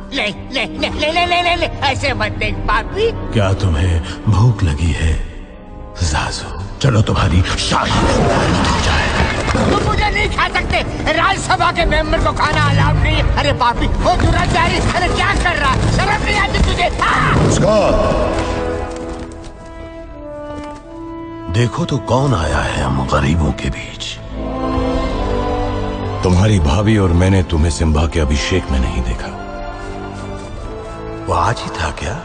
ले ले ले ले ले ले ले ले ऐसे मत देख पापी। क्या तुम्हें भूख लगी है जाजू? चलो तुम्हारी शाही हो जाए। तुम मुझे नहीं खा सकते, राज्यसभा के मेंबर को खाना अलाउड नहीं है। अरे पापी वो दुराचारी, अरे क्या कर रहा है, शर्म नहीं आती तुझे? देखो तो कौन आया है हम गरीबों के बीच। तुम्हारी भाभी और मैंने तुम्हें सिम्बा के अभिषेक में नहीं देखा। वो आज ही था क्या?